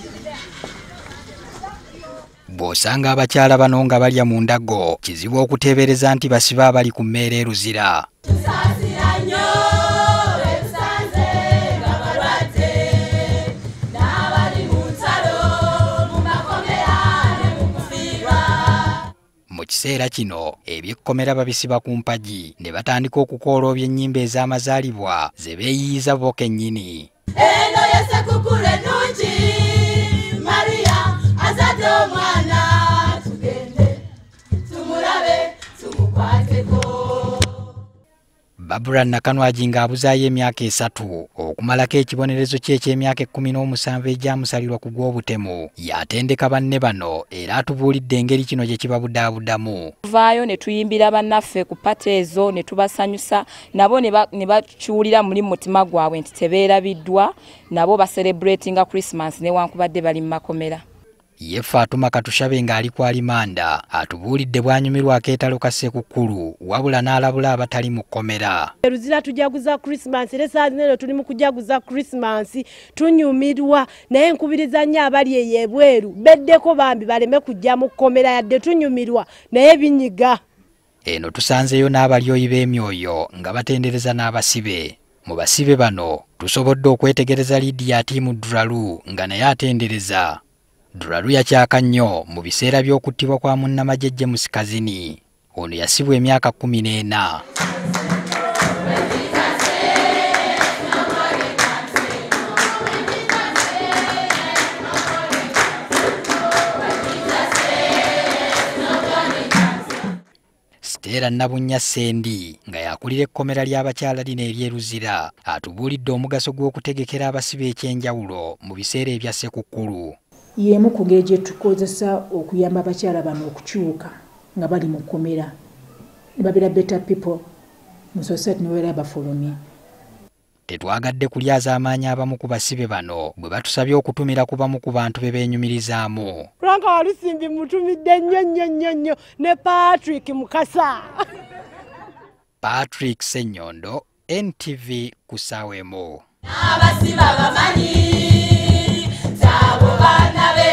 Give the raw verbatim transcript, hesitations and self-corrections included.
Bw'osanga abakyala bano nga balya mu ndago kizibu okuteebereza nti basiba abali ku mmeera eruzira. Mu kiseera kino ebyekkomera babisiba ku mpagi ne batandika okukooloobya ennyimba ez'amazaalibwa ze beeyiyiza bo kennyini. Eno yesekukulu ennungi Maria azadde omwana tugende tumulabe tumukwateko. Barbara Nakanwagi ng'abuzaayo emyaka esatu okumalako ekibonerezo kye eky'emyaka ekkumi n'omusanvu egyamusalirwa ku gw'obutemu yatendeka banne bano era atubuulidde engeri kino gye kibabudaabudamu. Tuvaayo ne tuyimbira bannaffe ku pata ezo ne tubasanyusa nabo ne bakiwulira muli mu mutima gwabwe nti tebeerabiddwa nabo baserebulatinga Christmas newankubadde bali mu makomera. Ye Fatuma Katushabe ng'ali ku alimanda atubuulidde bwanyumirwa akeetalo ka Ssekukkulu wabula n'alabula abatali mu kkomera. Eruzira tujaguza Christmas era saa zino tuli mu kujaguza Christmas tunyumirwa naye nkubiriza nnyo abali eyo ebweru beddeko bambi baleme kujja mu kkomera yadde tunyumirwa naye binyiga. Eno tusanzeyo n'abalyoyi b'emyoyo nga batendereza n'abasibe. Mu basibe bano tusobodde okwetegereza Lydia Timu Duralu nga naye atendereza. Duralu yakyaka nnyo mu biseera by'okuttibwa kwa munnamagye James Kazini. Ono yasibwa emyaka kkumi n'ena. Stella Nabunnya Sendi nga yakulira ekkomera ly'abakyala lino eryeruzira atubuulidde omugaso gw'okutegekera abasibe ekyenjawulo mu biseera ebya Ssekukkulu. Yemu ku ngeri gye tukozesa okuyamba abakyala bano okukyuka nga bali mu kkomera ne babeera better people mu society ne babeera bafulumye. Tetwagadde kulyaza amaanyi abamu ku basibe bano bwe batusabye okutumira ku bamu ku bantu be beenyumirizaamu. Franka Walusimbi mutumidde nnyo nnyo nnyo nnyo ne Patrick Mukasa. Patrick Ssenyondo, N T V ku Ssaawa emu. Abasiba bamanyi tabo bana be